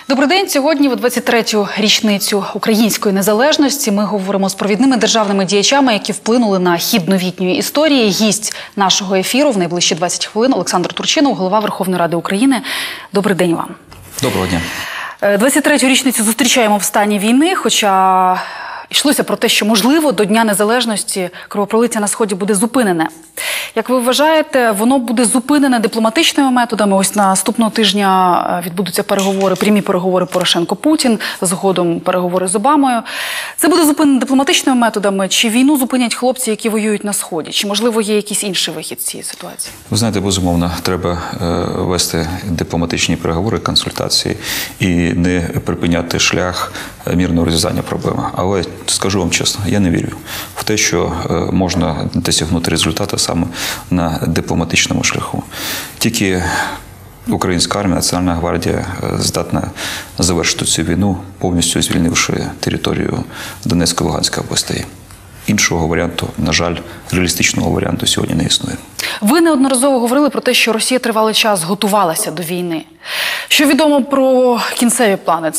Добрий день. Сьогодні, у 23-ю річницю української незалежності, ми говоримо з провідними державними діячами, які вплинули на хід новітньої історії. Гість нашого ефіру в найближчі 20 хвилин Олександр Турчинов, голова Верховної Ради України. Добрий день вам. Доброго дня. 23-ю річницю зустрічаємо в стані війни, хоча йшлося про те, що, можливо, до Дня Незалежності кровопролиття на Сході буде зупинене. Як ви вважаєте, воно буде зупинене дипломатичними методами? Ось наступного тижня відбудуться переговори, прямі переговори Порошенко-Путін, згодом переговори з Обамою. Це буде зупинено дипломатичними методами? Чи війну зупинять хлопці, які воюють на Сході? Чи, можливо, є якийсь інший вихід з цієї ситуації? Ви знаєте, безумовно, треба вести дипломатичні переговори, консультації і не припиняти шлях мирного розв'язання проблеми. Але скажу вам чесно, я не вірю в те, що можна досягнути результату саме на дипломатичному шляху. Тільки українська армія, Національна гвардія здатна завершити цю війну, повністю звільнивши територію Донецької і Луганської областей. Іншого варіанту, на жаль, реалістичного варіанту сьогодні не існує. Ви неодноразово говорили про те, що Росія тривалий час готувалася до війни. Що відомо про кінцеві плани?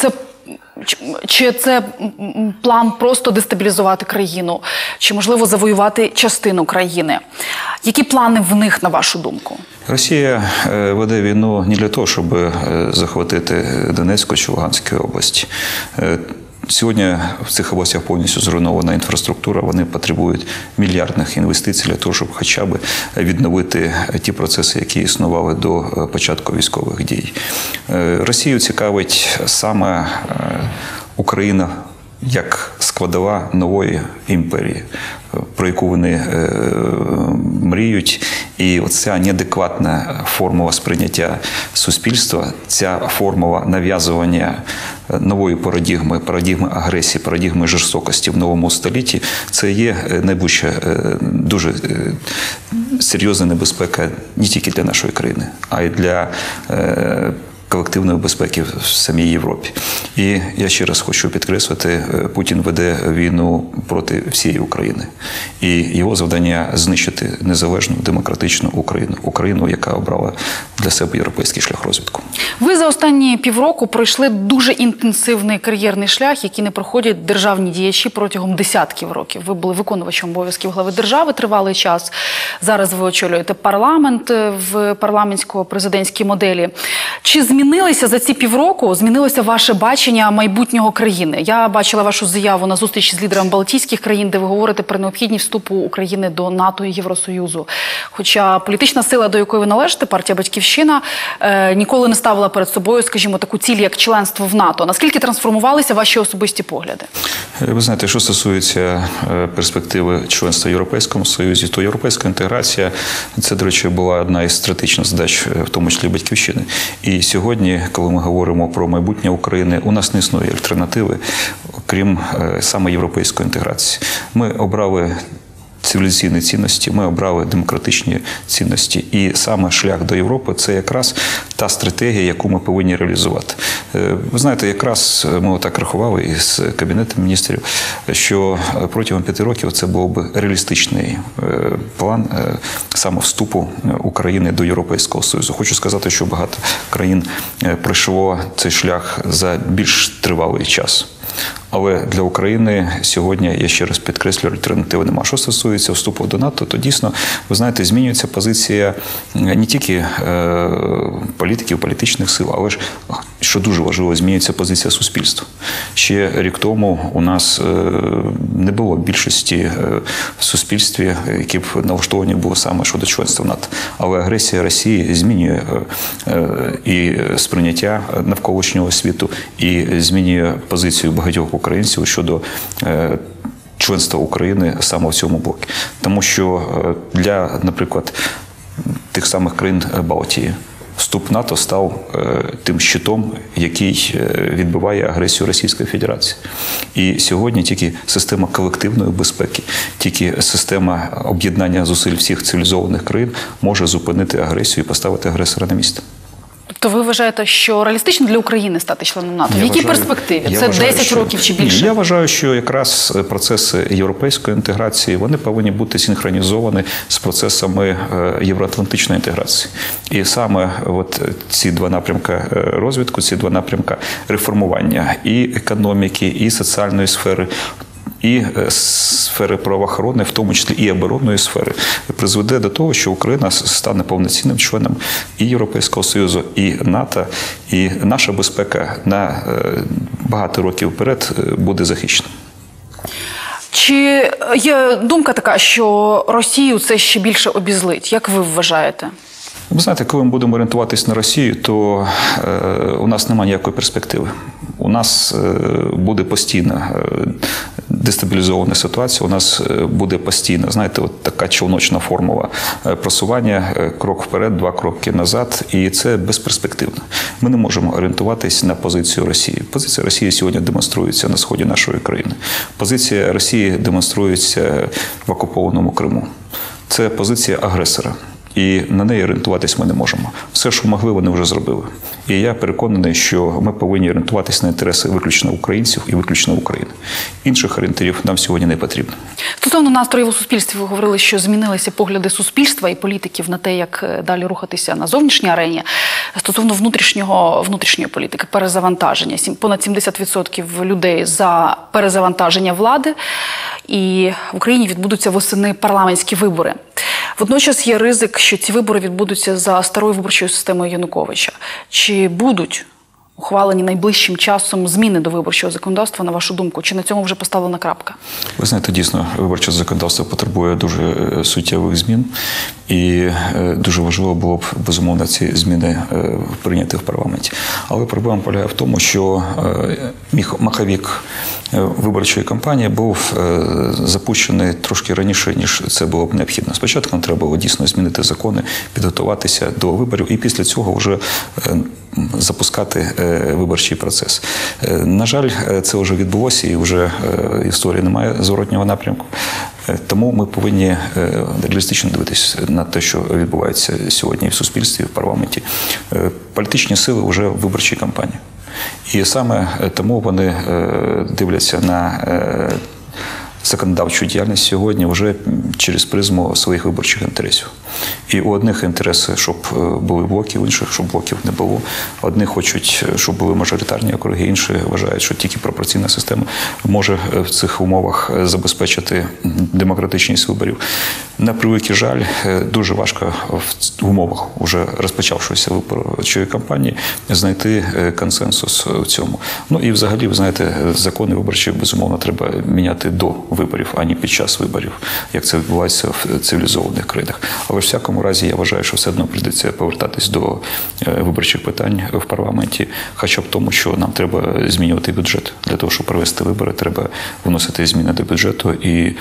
Чи це план просто дестабілізувати країну? Чи, можливо, завоювати частину країни? Які плани в них, на вашу думку? Росія веде війну не для того, щоб захватити Донецьку чи Луганську область. Сьогодні в цих областях повністю зруйнована інфраструктура, вони потребують мільярдних інвестицій для того, щоб хоча б відновити ті процеси, які існували до початку військових дій. Росію цікавить саме Україна як складова нової імперії, про яку вони мріють. І оця неадекватна формула сприйняття суспільства, ця формула нав'язування нової парадігми агресії, парадігми жорстокості в новому столітті, це є найближча дуже серйозна небезпека не тільки для нашої країни, а й для колективної безпеки в самій Європі. І я ще раз хочу підкреслити, Путін веде війну проти всієї України. І його завдання – знищити незалежну, демократичну Україну. Україну, яка обрала для себе європейський шлях розвитку. Ви за останні півроку пройшли дуже інтенсивний кар'єрний шлях, який не проходять державні діячі протягом десятків років. Ви були виконувачем обов'язків глави держави тривалий час. Зараз ви очолюєте парламент в парламентсько-президентській моделі. Чи змінилося за ці півроку, змінилося ваше бачення майбутнього країни? Я бачила вашу заяву на зустрічі з лідерами Балтійських країн, де ви говорите про необхідність вступу України до НАТО і Євросоюзу. Хоча політична сила, до якої ви належите, партія «Батьківщина», ніколи не ставила перед собою, скажімо, таку ціль, як членство в НАТО. Наскільки трансформувалися ваші особисті погляди? Ви знаєте, що стосується перспективи членства в Європейському Союзі, то європейська інтеграція – це, до речі, була одна із стратегічних задач, в тому числі «Батьківщини». І сьогодні, коли ми говоримо про майбутнє України, у нас не існує альтернативи, крім саме європейської інтеграції. Ми обрали цивілізаційні цінності, ми обрали демократичні цінності. І саме шлях до Європи – це якраз та стратегія, яку ми повинні реалізувати. Ви знаєте, якраз ми отак рахували із Кабінетом міністрів, що протягом 5 років це був би реалістичний план саме вступу України до Європейського Союзу. Хочу сказати, що багато країн пройшло цей шлях за більш тривалий час. Але для України сьогодні, я ще раз підкреслюю, альтернативи нема. Що стосується вступу до НАТО, то дійсно, ви знаєте, змінюється позиція не тільки політиків, політичних сил, але ж, що дуже важливо, змінюється позиція суспільства. Ще рік тому у нас не було більшості в суспільстві, які б налаштовані були саме щодо членства в НАТО. Але агресія Росії змінює і сприйняття навколишнього світу, і змінює позицію багатьох українців щодо членства України саме в цьому блокі. Тому що для, наприклад, тих самих країн Балтії вступ в НАТО став тим щитом, який відбиває агресію Російської Федерації. І сьогодні тільки система колективної безпеки, тільки система об'єднання зусиль всіх цивілізованих країн може зупинити агресію і поставити агресора на місце. Тобто ви вважаєте, що реалістично для України стати членом НАТО? В якій перспективі? Це 10 років чи більше? Я вважаю, що якраз процеси європейської інтеграції, вони повинні бути синхронізовані з процесами євроатлантичної інтеграції. І саме от ці два напрямки розвитку, ці два напрямки реформування і економіки, і соціальної сфери, і сфери правоохоронної, в тому числі і оборонної сфери, призведе до того, що Україна стане повноцінним членом і Європейського Союзу, і НАТО, і наша безпека на багато років вперед буде захищена. Чи є думка така, що Росію це ще більше обізлить? Як ви вважаєте? Ви знаєте, коли ми будемо орієнтуватись на Росію, то у нас немає ніякої перспективи. У нас буде постійно дестабілізована ситуація, у нас буде постійно, знаєте, от така човночна формула просування, крок вперед, 2 кроки назад, і це безперспективно. Ми не можемо орієнтуватись на позицію Росії. Позиція Росії сьогодні демонструється на сході нашої країни. Позиція Росії демонструється в окупованому Криму. Це позиція агресора. І на неї орієнтуватись ми не можемо. Все, що могли, вони вже зробили. І я переконаний, що ми повинні орієнтуватись на інтереси виключно українців і виключно України. Інших орієнтирів нам сьогодні не потрібно. Стосовно настроїв у суспільстві, ви говорили, що змінилися погляди суспільства і політиків на те, як далі рухатися на зовнішній арені. Стосовно внутрішньої політики, перезавантаження. Понад 70% людей за перезавантаження влади. І в Україні відбудуться восени парламентські вибори. Водночас є ризик, що ці вибори відбудуться за старою виборчою системою Януковича. Чи будуть ухвалені найближчим часом зміни до виборчого законодавства, на вашу думку? Чи на цьому вже поставлена крапка? Ви знаєте, дійсно, виборче законодавство потребує дуже суттєвих змін. І дуже важливо було б, безумовно, ці зміни прийняти в парламенті. Але проблема полягає в тому, що маховик виборчої кампанії був запущений трошки раніше, ніж це було б необхідно. Спочатку нам треба було дійсно змінити закони, підготуватися до виборів і після цього вже запускати виборчий процес. На жаль, це вже відбулося і вже в історії немає зворотнього напрямку. Тому ми повинні реалістично дивитися на те, що відбувається сьогодні в суспільстві, в парламенті. Політичні сили вже в виборчій кампанії. І саме тому вони дивляться на законодавчу діяльність сьогодні вже через призму своїх виборчих інтересів. І у одних інтереси, щоб були блоки, у інших, щоб блоків не було. Одні хочуть, щоб були мажоритарні округи, інші вважають, що тільки пропорційна система може в цих умовах забезпечити демократичність виборів. На превеликий жаль, дуже важко в умовах вже розпочавшоїся виборчої кампанії знайти консенсус в цьому. Ну і взагалі, ви знаєте, закони виборчі, безумовно, треба міняти до виборів, а не під час виборів, як це відбувається в цивілізованих країнах. Але в всякому разі, я вважаю, що все одно прийдеться повертатись до виборчих питань в парламенті, хоча б тому, що нам треба змінювати бюджет. Для того, щоб провести вибори, треба вносити зміни до бюджету і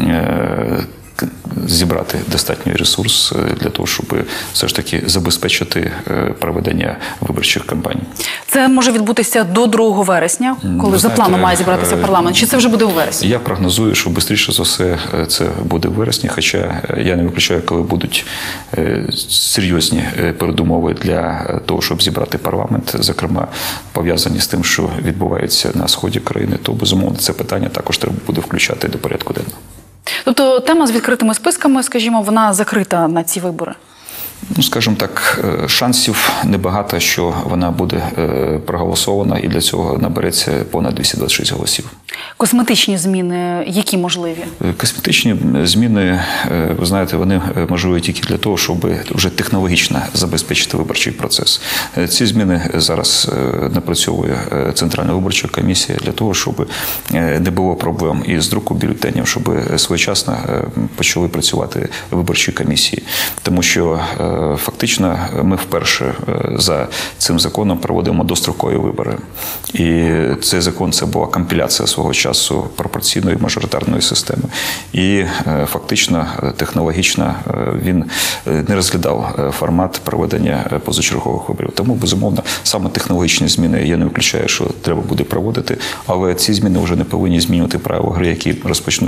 зібрати достатній ресурс для того, щоб все ж таки забезпечити проведення виборчих кампаній. Це може відбутися до 2 вересня, коли за планом має зібратися парламент, чи це вже буде у вересні? Я прогнозую, що швидше за все це буде у вересні, хоча я не виключаю, коли будуть серйозні передумови для того, щоб зібрати парламент, зокрема пов'язані з тим, що відбувається на сході країни, то, безумовно, це питання також треба буде включати до порядку денного. Тобто тема з відкритими списками, скажімо, вона закрита на ці вибори? Ну, скажімо так, шансів небагато, що вона буде проголосована, і для цього набереться понад 226 голосів. Косметичні зміни, які можливі? Косметичні зміни, ви знаєте, вони можливі тільки для того, щоб вже технологічно забезпечити виборчий процес. Ці зміни зараз напрацьовує Центральна виборча комісія для того, щоб не було проблем із друку бюлетенів, щоб своєчасно почали працювати виборчі комісії. Тому що фактично ми вперше за цим законом проводимо дострокові вибори. І цей закон – це була компіляція свого часу пропорційної мажоритарної системи. І фактично, технологічно він не розглядав формат проведення позачергових виборів. Тому, безумовно, саме технологічні зміни я не виключаю, що треба буде проводити, але ці зміни вже не повинні змінювати правила гри, які розпочнуться.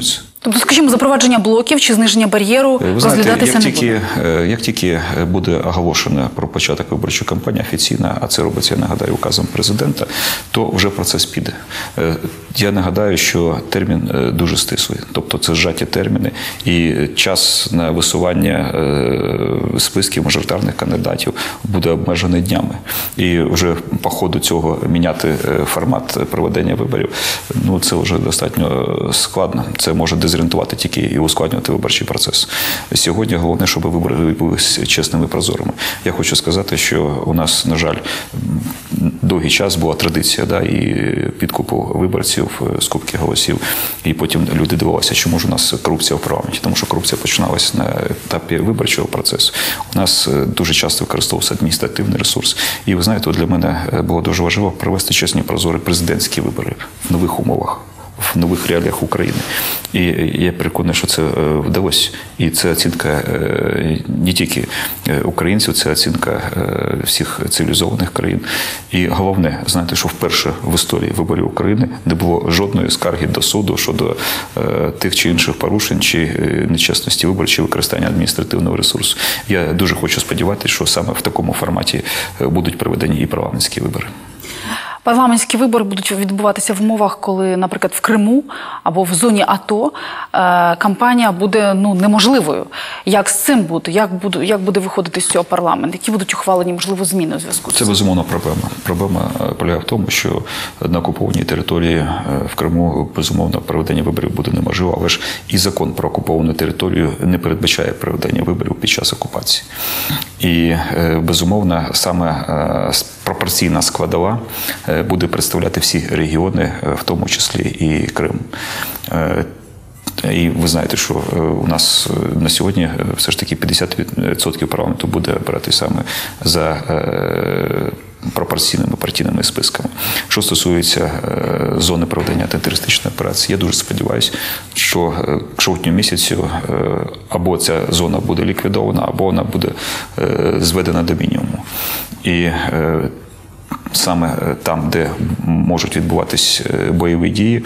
Тобто, скажімо, запровадження блоків чи зниження бар'єру розглядатися не буде? Як тільки буде оголошено про початок виборчої кампанії офіційно, а це робиться, я нагадаю, указом президента, то вже процес піде. Я нагадаю, що термін дуже стислий, тобто це зжаті терміни, і час на висування списків мажоритарних кандидатів буде обмежений днями. І вже по ходу цього міняти формат проведення виборів, ну це вже достатньо складно. Це може дезорієнтувати тільки і ускладнювати виборчий процес. Сьогодні головне, щоб вибори були чесними і прозорими. Я хочу сказати, що у нас, на жаль, довгий час була традиція, і підкупу виборців, скупки голосів, і потім люди дивилися, чому ж у нас корупція в парламенті, тому що корупція починалася на етапі виборчого процесу. У нас дуже часто використовувався адміністративний ресурс. І ви знаєте, для мене було дуже важливо провести чесні прозорі президентські вибори в нових умовах, в нових реаліях України. І я переконаний, що це вдалося. І це оцінка не тільки українців, це оцінка всіх цивілізованих країн. І головне, знаєте, що вперше в історії виборів України не було жодної скарги до суду щодо тих чи інших порушень, чи нечесності виборів, чи використання адміністративного ресурсу. Я дуже хочу сподіватися, що саме в такому форматі будуть проведені і парламентські вибори. Парламентські вибори будуть відбуватися в умовах, коли, наприклад, в Криму або в зоні АТО кампанія буде неможливою. Як з цим буде? Як буде виходити з цього парламент? Які будуть ухвалені, можливо, зміни у зв'язку з цим? Це, безумовно, проблема. Проблема полягає в тому, що на окупованій території в Криму, безумовно, проведення виборів буде неможливо, але ж і закон про окуповану територію не передбачає проведення виборів під час окупації. І, безумовно, саме пропорційна складова буде представляти всі регіони, в тому числі і Крим. І ви знаєте, що у нас на сьогодні все ж таки 50% парламенту буде обирати саме за пропорційними партійними списками. Що стосується зони проведення антитерористичної операції, я дуже сподіваюся, що к жовтню місяцю або ця зона буде ліквідована, або вона буде зведена до мінімуму. І саме там, де можуть відбуватись бойові дії,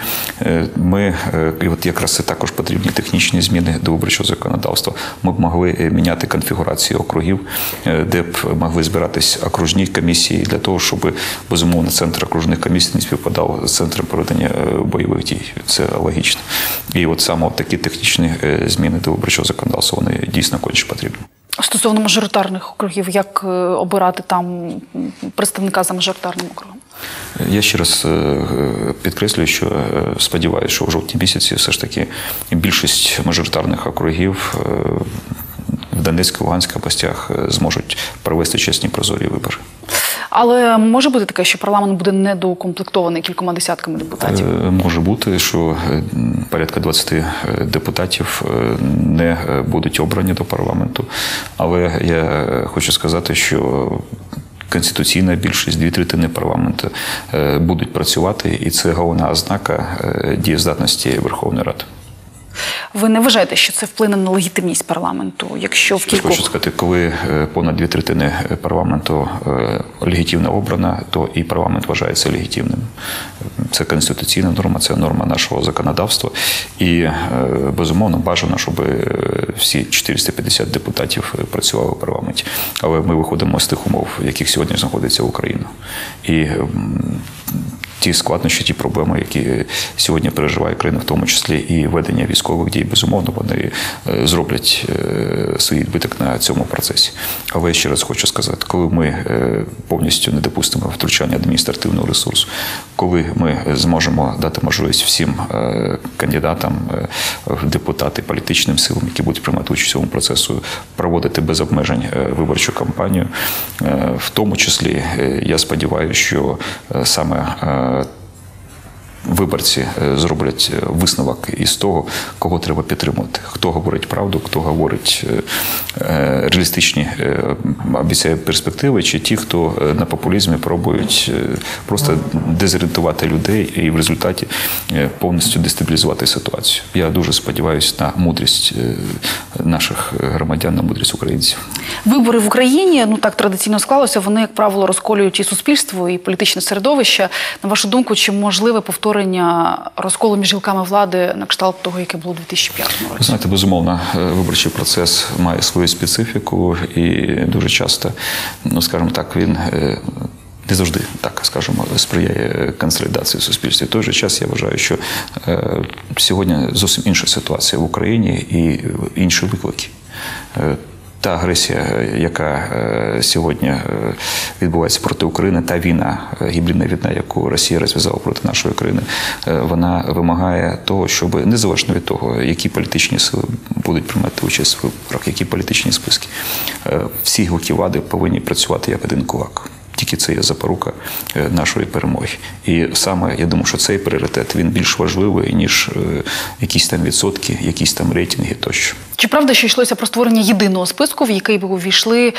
і от якраз це також потрібні технічні зміни до виборчого законодавства, ми б могли міняти конфігурацію округів, де б могли збиратись окружні комісії для того, щоб, безумовно, центр окружних комісій не співпадав з центром проведення бойових дій. Це логічно. І от саме такі технічні зміни до виборчого законодавства, вони дійсно конче потрібні. Стосовно мажоритарних округів, як обирати там представника за мажоритарним округом? Я ще раз підкреслюю, що сподіваюся, що в жовтні місяці все ж таки більшість мажоритарних округів в Донецькій, Луганській областях зможуть провести чесні прозорі вибори. Але може бути таке, що парламент буде недоукомплектований кількома десятками депутатів? Може бути, що порядка 20 депутатів не будуть обрані до парламенту. Але я хочу сказати, що конституційна більшість, 2/3 парламенту будуть працювати, і це головна ознака дієздатності Верховної Ради. Ви не вважаєте, що це вплине на легітимність парламенту, якщо в кількох... Хочу сказати, коли понад 2/3 парламенту легітимно обрана, то і парламент вважається легітимним. Це конституційна норма, це норма нашого законодавства. І, безумовно, бажано, щоб всі 450 депутатів працювали в парламенті. Але ми виходимо з тих умов, в яких сьогодні знаходиться Україна. І ті складнощі, ті проблеми, які сьогодні переживає країна, в тому числі і ведення військових дій, безумовно, вони зроблять свій відбиток на цьому процесі. Але я ще раз хочу сказати, коли ми повністю не допустимо втручання адміністративного ресурсу, коли ми зможемо дати можливість всім кандидатам в депутати, політичним силам, які будуть приймати участь у цьому процесу, проводити без обмежень виборчу кампанію, в тому числі, я сподіваюся, що саме виборці зроблять висновок із того, кого треба підтримувати. Хто говорить правду, хто говорить реалістичні, обіцяє перспективи, чи ті, хто на популізмі пробують просто дезорієнтувати людей і в результаті повністю дестабілізувати ситуацію. Я дуже сподіваюся на мудрість наших громадян, на мудрість українців. Вибори в Україні, так традиційно склалося, вони, як правило, розколюють і суспільство, і політичне середовище. На вашу думку, чи можливе повторення створення розколу між гілками влади на кшталт того, яке було у 2005 році? Знаєте, безумовно, виборчий процес має свою специфіку і дуже часто, ну, скажімо так, він не завжди, так скажемо, сприяє консолідації в суспільстві. В той же час я вважаю, що сьогодні зовсім інша ситуація в Україні і інші виклики. Та агресія, яка сьогодні відбувається проти України, та війна, гібридна війна, яку Росія розв'язала проти нашої країни, вона вимагає того, щоб незалежно від того, які політичні сили будуть приймати участь в виборах, які політичні списки, всі гілки влади повинні працювати як один кулак. Тільки це є запорука нашої перемоги. І саме, я думаю, що цей пріоритет, він більш важливий, ніж якісь там відсотки, якісь там рейтинги тощо. Чи правда, що йшлося про створення єдиного списку, в який би увійшли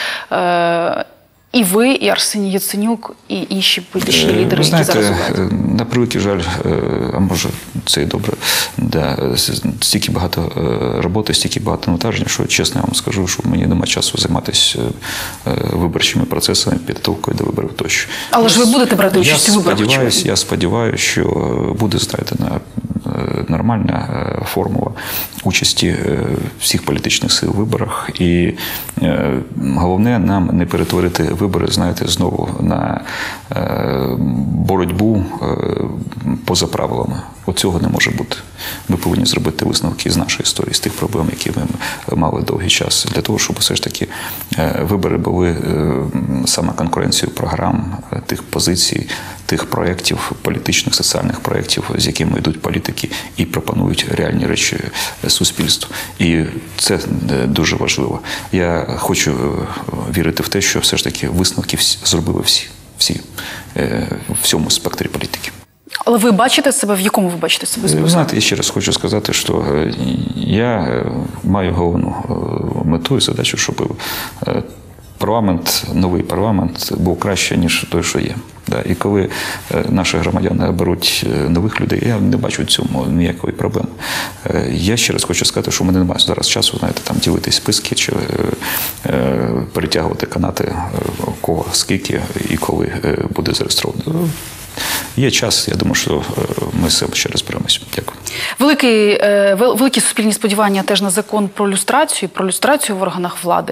і ви, і Арсеній Яценюк, і інші політичні лідери, які зараз у владі? На превеликий жаль, а може це і добре, стільки багато роботи, стільки багато навантажень, що чесно я вам скажу, що мені немає часу займатися виборчими процесами, підготовкою до виборів тощо. Але ж ви будете брати участь у виборах? Я сподіваюся, що буде знайдена нормальна формула участі всіх політичних сил у виборах. І головне нам не перетворити вибори, знаєте, знову на боротьбу поза правилами. Оцього не може бути. Ми повинні зробити висновки з нашої історії, з тих проблем, які ми мали довгий час, для того, щоб все ж таки вибори були саме конкуренцією програм, тих позицій, тих проєктів, політичних, соціальних проєктів, з якими йдуть політики і пропонують реальні речі суспільству. І це дуже важливо. Я хочу вірити в те, що все ж таки висновки зробили всі в всьому спектрі політики. Але ви бачите себе, в якому ви бачите себе? Ви знаєте, я ще раз хочу сказати, що я маю головну мету і задачу, щоб парламент, новий парламент був краще, ніж той, що є. І коли наші громадяни беруть нових людей, я не бачу в цьому ніякої проблеми. Я ще раз хочу сказати, що в мене немає зараз часу, знаєте, там ділити списки чи перетягувати канати, кого, скільки і коли буде зареєстровано. Є час, я думаю, що ми з цим ще розберемося. Дякую. Великі суспільні сподівання теж на закон про люстрацію в органах влади.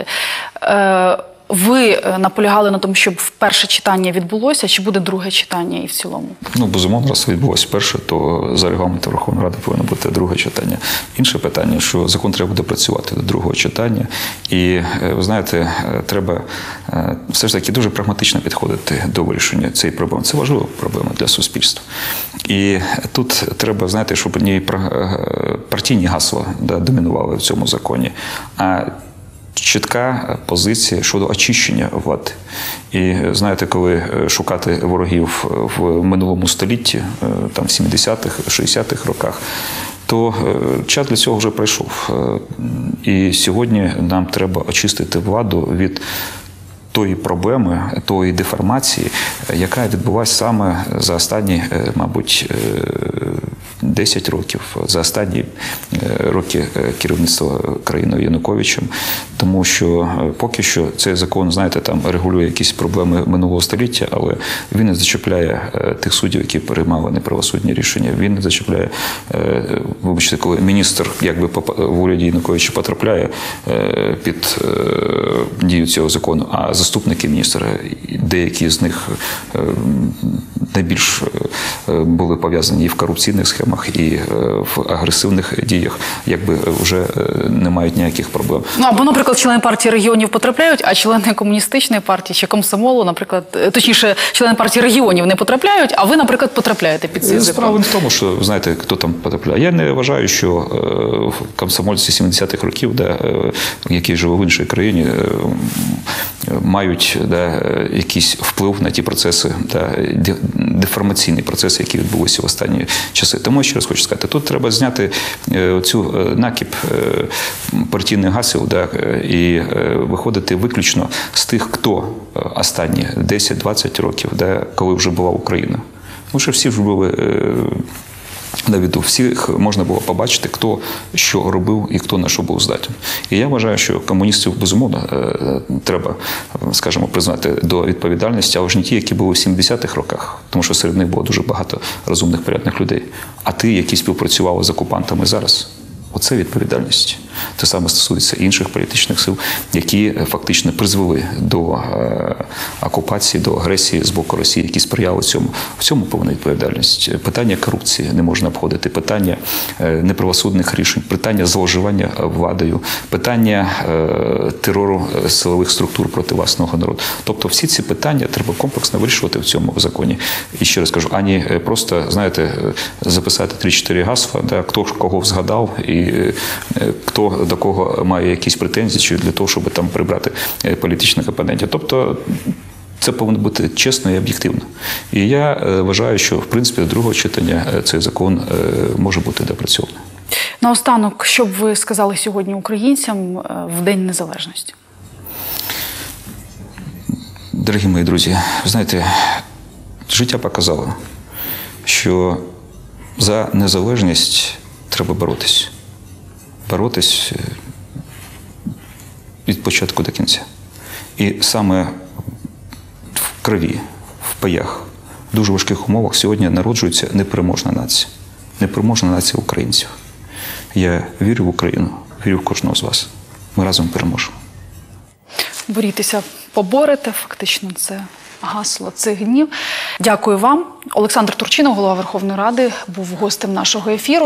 Ви наполягали на тому, щоб перше читання відбулося, чи буде друге читання і в цілому? Ну, безумовно, раз відбулося перше, то за регламентом Верховної Ради повинно бути друге читання. Інше питання, що закон треба буде працювати до другого читання. І, ви знаєте, треба все ж таки дуже прагматично підходити до вирішення цієї проблеми. Це важлива проблема для суспільства. І тут треба, знаєте, щоб не партійні гасла домінували в цьому законі, а чітка позиція щодо очищення влади. І, знаєте, коли шукати ворогів в минулому столітті, там в 70-х, 60-х роках, то час для цього вже пройшов. І сьогодні нам треба очистити владу від тої проблеми, тої деформації, яка відбулася саме за останні, мабуть, 10 років, за останні роки керівництва країною Януковичем. Тому що поки що цей закон, знаєте, там регулює якісь проблеми минулого століття, але він не зачіпляє тих суддів, які приймали неправосудні рішення. Він не зачіпляє, вибачте, коли міністр якби в уряді Януковича потрапляє під дію цього закону, а заступники міністра, деякі з них найбільш були пов'язані і в корупційних схемах, і в агресивних діях, якби вже не мають ніяких проблем. Ну, або, наприклад, члени партії регіонів потрапляють, а члени комуністичної партії чи комсомолу, наприклад, точніше, члени партії регіонів не потрапляють, а ви, наприклад, потрапляєте під цей закон. Справа не в тому, що, знаєте, хто там потрапляє. Я не вважаю, що комсомольці 70-х років, які живуть в іншій країні, мають якийсь вплив на ті процеси, деформаційні процеси, які відбулися в останні часи. Тому, ще раз хочу сказати, тут треба зняти цю накіп партійних гасел і виходити виключно з тих, хто останні 10-20 років, коли вже була Україна. Тому що всі вже були на віду. Всіх можна було побачити, хто що робив і хто на що був здатен. І я вважаю, що комуністів, безумовно, треба, скажімо, признати до відповідальності, але ж не ті, які були в 70-х роках, тому що серед них було дуже багато розумних, порядних людей, а ті, які співпрацювали з окупантами зараз. Оце відповідальність. Те саме стосується інших політичних сил, які фактично призвели до окупації, до агресії з боку Росії, які сприяли цьому. В цьому повинна відповідальність. Питання корупції не можна обходити, питання неправосудних рішень, питання зловживання владою, питання терору силових структур проти власного народу. Тобто всі ці питання треба комплексно вирішувати в цьому законі. І ще раз кажу, ані просто, знаєте, записати 3-4 гасла, да, хто кого згадав і хто до кого має якісь претензії, чи для того, щоб там прибрати політичних опонентів. Тобто це повинно бути чесно і об'єктивно. І я вважаю, що, в принципі, до другого читання цей закон може бути допрацьований. Наостанок, що б ви сказали сьогодні українцям в День Незалежності? Дорогі мої друзі, знаєте, життя показало, що за незалежність треба боротись. Боротись від початку до кінця. І саме в крові, в паях, в дуже важких умовах сьогодні народжується непереможна нація. Непереможна нація українців. Я вірю в Україну, вірю в кожного з вас. Ми разом переможемо. Борітеся, поборете, фактично це гасло цих днів. Дякую вам. Олександр Турчинов, голова Верховної Ради, був гостем нашого ефіру.